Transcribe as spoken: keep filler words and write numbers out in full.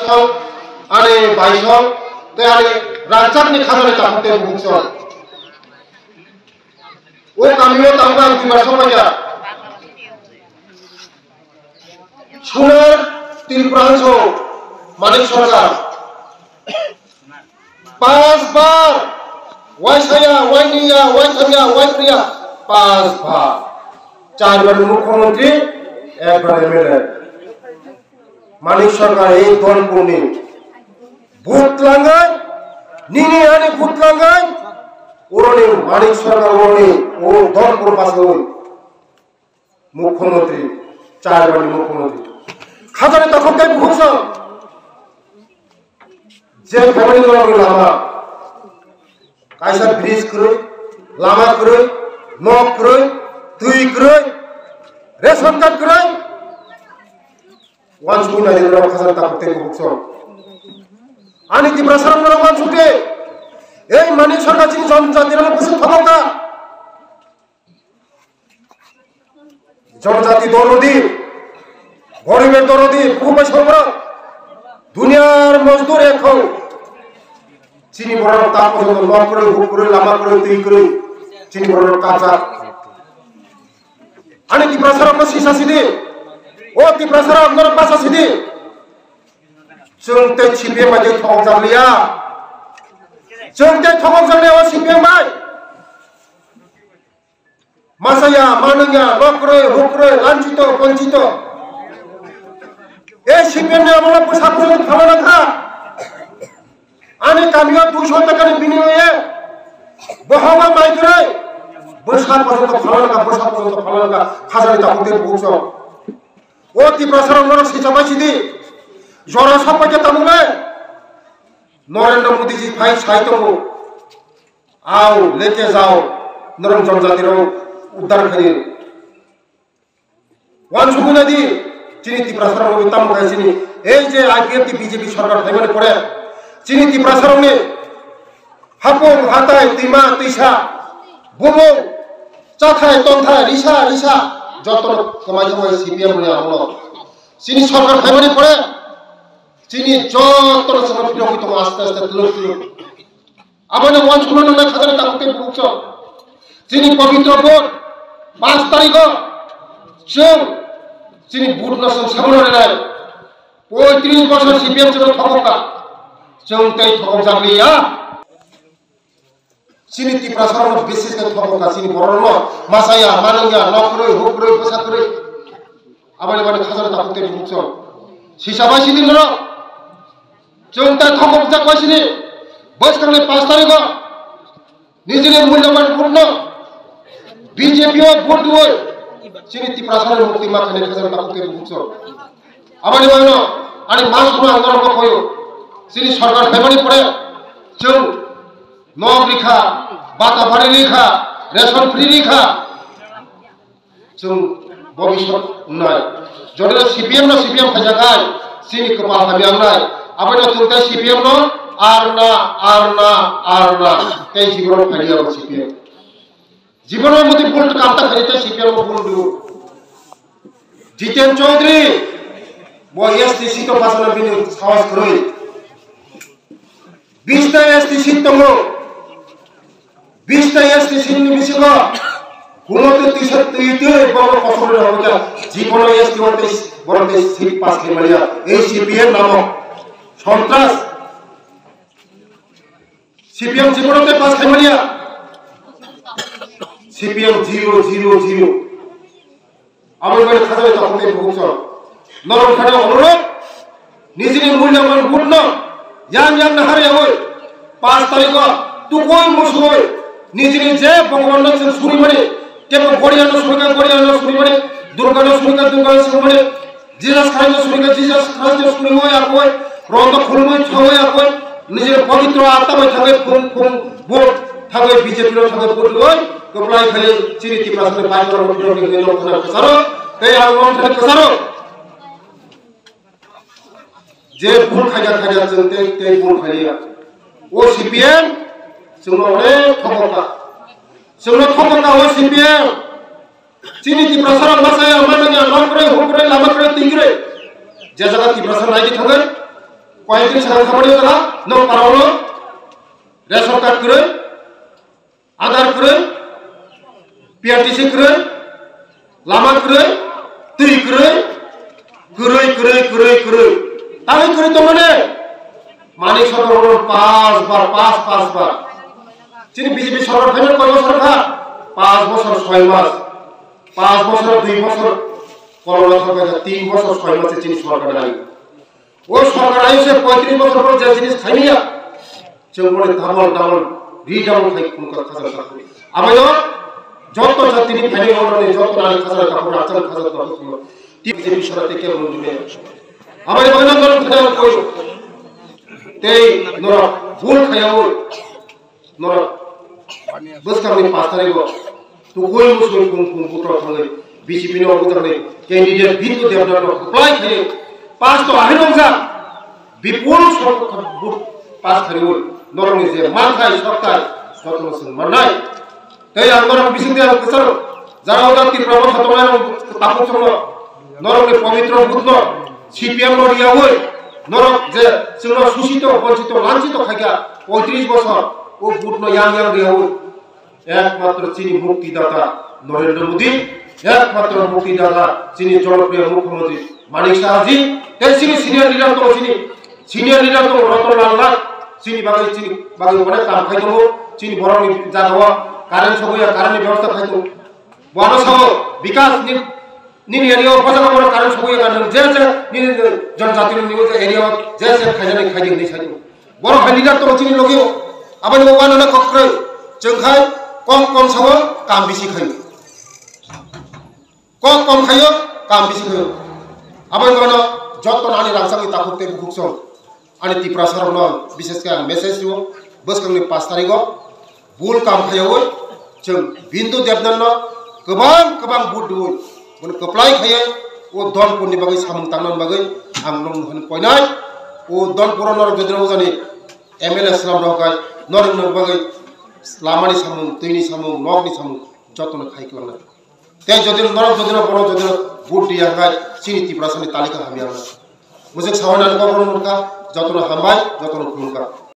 थाव आने बाइसं ते आने रांचाकनि खाजानि ताखुते बुंसं ओ गामियाव थांबा आं बिमा समाया सुनार त्रिपुरांसो मानिक सरकार पांच बार वाइसाया वाइनिया वाइसाया वाइप्रिया पांच बार चार बार मुख्यमंत्री एक बार एमएलए मानिक सरकार एक दल पुनी भूत लांगाय निनी आने भूत लांगाय ओरने मानिक सरकार ओरने ओ दल पुर पास मुख्यमंत्री चार बार मुख्यमंत्री खाजाने तखते भूषण जे फैमिली लोग लामा कायसा ब्रिज करे लामा करे नक करे दुई करे रेशन कार्ड करे वन सुना दिन लोग खाजाने तखते भूषण आनी ती प्रसारण लोग वन सुटे ए मानिक सरकार चिन जनजाति लोग पसंद थमका जनजाति दरोदी गरीबेर दरोदी भूमि संग्राम दुनियार मजदूर एक हो चीनी बरन ता पर्यन्त न करे हुक करे लामा करे दुई करे चीनी बरन काचा आनी ती प्रसारण सिसा सिदि ओ ती प्रसारण नर पासा सिदि जों ते छिपे माजे थong जालिया जों ते थong जालिया ओ छिपे माय मासाया मानंया न करे हुक करे लांचितो पंचितो ए सीपीएम ने हमारा पैसा पर्यन्त खाना था आने कामिया दूसरों तक ने बिनिमय बहावा माइग्रे पैसा पर्यन्त खाना का पैसा पर्यन्त खाना का खाजाने ताकुते बुझो ओ ती प्रसारण नर सिचामा सिदि जरा सपके तमुले नरेंद्र मोदी जी भाई साइतो आओ लेके जाओ नरम जनजाति रो उद्धार करी वन सुकुना दी चीनी ती प्रसारण में तम गए चीनी ए जे आईपीएफ ती बीजेपी सरकार थाइमाने पड़े चीनी ती प्रसारण में हापुम हाताय तिमा तिसा बुमो चाथाय तंथाय रिसा रिसा जतन कमाई हुए सीपीएम ने हमलो चीनी सरकार थाइमाने पड़े चीनी जतन समर्पित होई तो आस्ते आस्ते तुलुक तुलुक आबाने वन सुनानो ना खाजाने ताकुते बुझो चीनी पवित्र भोट पाँच तारिख जों चीनी बुट नसन सामने नाय पैंतीस बছর सीपीएम जों थकका जों तै थकक जालिया चीनी ती प्रसारण विशेष के थकका चीनी बरन मासाया मानंया नकरै हुकरै फसाकरै आबाने बाने खाजाने ताकुते बुझो सिसाबा सिदि न जों तै थकक जाकवासिनि बसखांनि पाँच तारिख निजिनि मूल्यवान भोट न बीजेपी भोट दुय चीनी ती प्रसारण मुक्ति माखने खाजाने ताकुते बुझो आबानि बायनो आनी मासुनो आंदोलन को कयो चीनी सरकार थाइमाने पड़े जों नग रिखा बाता भारी रिखा रेशन फ्री रिखा जों भविष्यत उन्नाय जदि सीपीएम न सीपीएम खाजाखाय चीनी कपाल हाबियांनाय आबानि तुलते सीपीएम न आरना आरना आरना तै जीवन फालिया सीपीएम जीवनों मध्य बोल्ट कामता खरीदते सीपीएम को बोल दो जितेन चौधरी वो एसटी सीटों पास ना बिन साहस करोई बीसटा एसटी सीट तो मो बीसटा एसटी सीट नहीं बिचेगा हुनों तो तीसरा तीसरे बार कसम रहा होगा जीवनों एसटी वाले बरंते सीट पास के मरिया ए सीपीएम नामो संतरास सीपीएम जीवनों ते पास के मरिया सीपीएम जीरो जीरो जीरो आबानि बायनो खाजाने ताकुते बुझो नरम खाने अनुरोध निजिनि मूल्यवान भोट न यां यां नाहारे होय पाँच तारिख तू कोई मुसोय निजिनि जे भगवान न सुनि माने केबो गड़िया न सुनिका गड़िया न सुनि माने दुर्गा न सुनिका दुर्गा न सुनि माने जीसस खाइ न सुनिका जीसस खाइ न सुनि होय आकोय रंग खुलमय थावय आकोय निजिनि पवित्र आत्मा में थागे फुं फुं भोट थागे बीजेपी नो थागे भोट होय कपलाई खाली चीनी ती प्रसारण बाइकर मोटर नि नो खना कसारो ते आगोन थागे कसारो जे भूल खाजा खाजा जोंते ते भूल खालिया ओ सीपीएम जोंनो अनेक थकका जोंनो थकका ओ सीपीएम चीनी ती प्रसारण मासाया मानंया नकरै हुकरै लामाकरै तिंगरै जे जगह ती प्रसारण आइदि थागोन কয়েকদিন সারা খামারি তারা নং পারানো রেশন কার্ড করে আধার করে পিআরটিসি করে লামা করে তুই করে করে করে করে করে তাই করে তো মানে মানিক সরকার পাঁচবার পাঁচ পাঁচবার তিনি বিজেপি সরকার ফেলে কয় বছর খা পাঁচ বছর ছয় মাস পাঁচ বছর দুই বছর করোনা সরকার তিন বছর ছয় মাসে তিনি সরকার নাই ও সরকার আইসে পঁয়ত্রিশ বছর পর যে জিনিস খাইনি চৌবনে ডাবল ডাবল রিডাবল খাই কোন কথা খাজা আমায় যত যত তিনি ফেলে ওড়নে যত নারী খাজা কাপড় আচল খাজা তত বিজেপি সরকার থেকে মঞ্জুরে আমায় অভিনন্দন খাজা কই তেই নর ভুল খাইও নর বসকামনি পাঁচ তারিখ তো কই মুসলিম কোন কোন পুত্র থাঙ্গে বিজেপি নে অবদানে ক্যান্ডিডেট বিন্দু দেবনার প্লাই খাই পাঁচ তো আহে নংজা বিপুল সংখ্যক ভোট পাঁচ খারিও নরনি যে মাথায় সরকার যত্ন মানাই তাই আন্দোলন বিসিতে কসর যারা ওদাতি প্রবল খতমায় তাপক সঙ্গ নরনি পবিত্র বুদ্ধ সিপিএম লড়িয়া হই নরক যে जोंना শোষিত বঞ্চিত লাঞ্ছিত খাইয়া পঁয়ত্রিশ বছর ও ভোট ন ইয়াং ইয়াং দিয়া হই একমাত্র চিনি মুক্তিদাতা নরেন্দ্র মোদী একমাত্র মুক্তিদাতা চিনি জনপ্রিয় মুখ্যমন্ত্রী মানিক সাহাজি তাই চিনি সিনিয়র লিডার তো চিনি সিনিয়র লিডার তো রতনলাল নাথ চিনি বাগাই চিনি বাগাই অনেক কাম খাইতো চিনি বরং জাগাওয়া কারেন্ট সবইয়া কারেন্ট ব্যবস্থা খাইতো বড় সহ বিকাশ নিন এরিয়া উপজেলা বড় কারেন্ট সবইয়া কারণ যে যে নিন জনজাতির নিউজ এরিয়া যে যে খাইজানি খাইদি নি সাইতো বড় ভাই লিডার তো চিনি লগিও আবার ওয়ান না কক্রে जोंखाय कम कम सावो काम बेसि खायो कम कम खायो काम बेसि खायो आबाय गनो जत्न आनि रांसांनि ताखुते बुखुक्सो आनि तिप्रा सरनो विशेष के मेसेज दियो बसखांनि पाँच तारिख भुल काम खायो जों बिन्दु देबनान गोबां गोबां बुट दो मन कप्लाय खायो ओ दनपुरनि बागै सामुं तांनान बागै आं नं होन कयनाय ओ दनपुर नर गद्राव जानि एमएलए सालाम रगाय नरन बागै लामानि सामुं दैनि सामुं नगनि सामुं जतन खाइख्लांना ते जदि नरक जदि बड़ जदि भोट दिया गाय सिनि तिप्रासानि तालिका हामिया मुझे सावनान कबरन मुरका जतन हामबाय जतन खुलुमका।